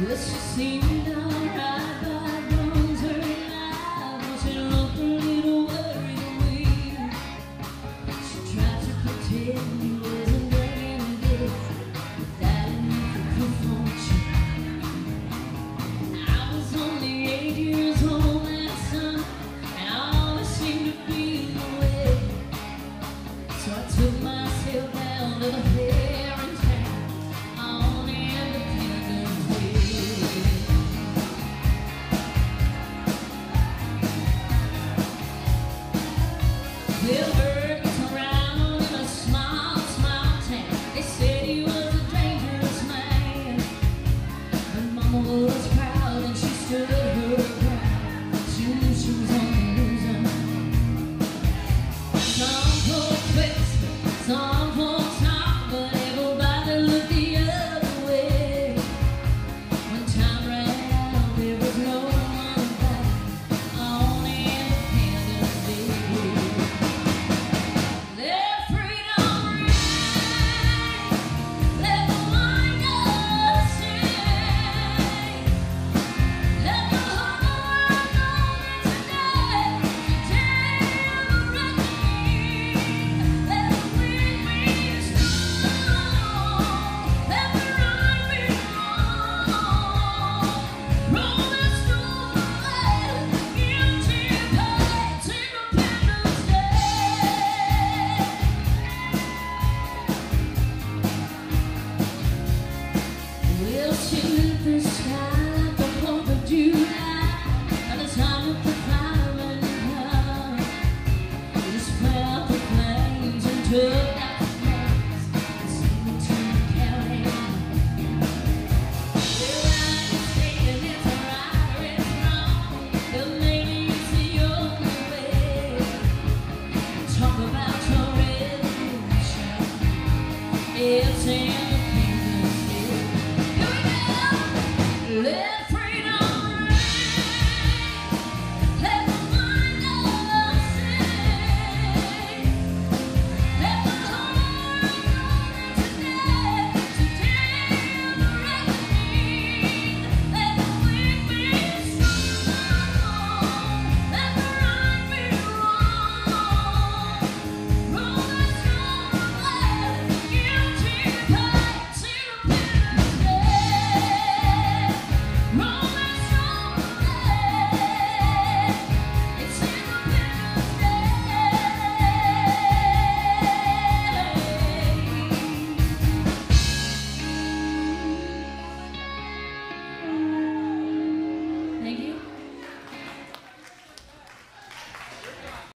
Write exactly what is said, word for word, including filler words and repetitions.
Well, she seemed alright, but I bronze her alive. Well, she looked a little worried away. She tried to pretend he wasn't bringing a gift without enough proof on check. I was only eight years old that summer, and I always seemed to be the way. So I took myself down to the fair in town on Independence Day. Bill Burke was around in a small, small town. They said he was a dangerous man, but Mama was proud and she stood her ground. She knew she was on the loser. Some folks twist, some folks talk, but everybody looked the other way. When time ran out, there was no one back on Independence Day. Let freedom ring, let the windows sing, let the whole world know that today, today of reckoning. Let the wind be strong, let the rhyme be wrong. Roll the stone away, guilty as Independence Day. Well, she lit the sky like the fourth of July. By the time of the firing gun, we spread out the flames and took out the flags and sent it to the county. Well, I ain't saying it's right or it's wrong, but maybe it's the only way. Talk about your revolution. It's in